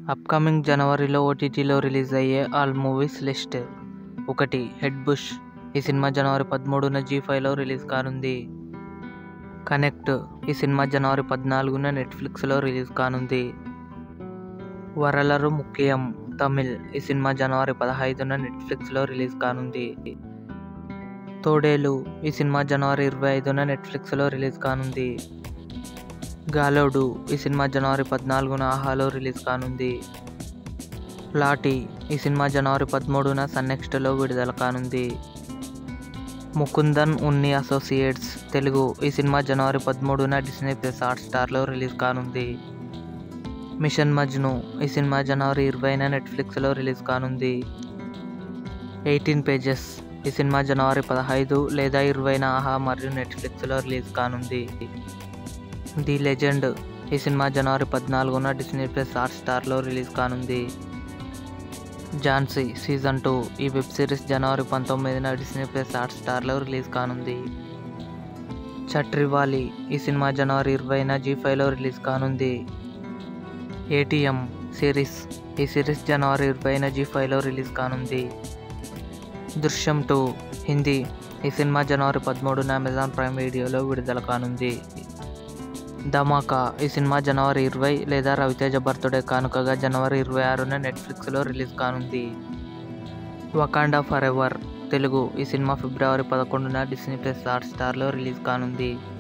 Upcoming జనవరిలో ఓటీటీలో release అయ్యే all movies list. 1. Head bush. ఈ సినిమా జనవరి 13న జీ5లో రిలీజ్ కానుంది. కనెక్ట్. ఈ సినిమా జనవరి 14న నెట్ఫ్లిక్స్లో రిలీజ్ కానుంది. వరలరు ముఖ్యం తమిళ్. ఈ సినిమా జనవరి 15న నెట్ఫ్లిక్స్లో రిలీజ్ కానుంది. తోడేలు. ఈ సినిమా జనవరి 25న నెట్ఫ్లిక్స్లో రిలీజ్ కానుంది. గాలోడు. ఈ సినిమా జనవరి 14న ఆహాలో రిలీజ్ కానుంది. లాటి. ఈ సినిమా జనవరి 13న సన్నెక్స్ట్లో విడుదల కానుంది. ముకుందన్ ఉన్ని అసోసియేట్స్ తెలుగు. ఈ సినిమా జనవరి 13న డిస్నీ ప్లస్ హాట్స్టార్లో రిలీజ్ కానుంది. మిషన్ మజ్ను. ఈ సినిమా జనవరి 20న నెట్ఫ్లిక్స్లో రిలీజ్ కానుంది. 18 పేజెస్. ఈ సినిమా జనవరి 15 లేదా 20న ఆహా మరియు నెట్ఫ్లిక్స్లో రిలీజ్ కానుంది. The legend. ఈ సినిమా జనవరి 14న డిస్నీ ప్లస్ హాట్స్టార్లో రిలీజ్ కానుంది. ఝాన్సీ సీజన్ 2. ఈ వెబ్ సిరీస్ జనవరి 19న డిస్నీ ప్లస్ హాట్స్టార్లో రిలీజ్ కానుంది. ఛత్రివాలి. ఈ సినిమా జనవరి 20న జీ5లో రిలీజ్ కానుంది. ATM series. ఈ సిరీస్ జనవరి 20న జీ5లో రిలీజ్ కానుంది. దృశ్యం 2 హిందీ. ఈ సినిమా జనవరి 13న అమెజాన్ ప్రైమ్ వీడియోలో విడుదల కానుంది. ధమాకా. ఈ సినిమా జనవరి 20 లేదా రవితేజ బర్త్డే కానుకగా జనవరి 26న నెట్ఫ్లిక్స్లో రిలీజ్ కానుంది. Wakanda forever Telugu. ఈ సినిమా ఫిబ్రవరి 11న డిస్నీ ప్లస్ హాట్స్టార్లో రిలీజ్ కానుంది.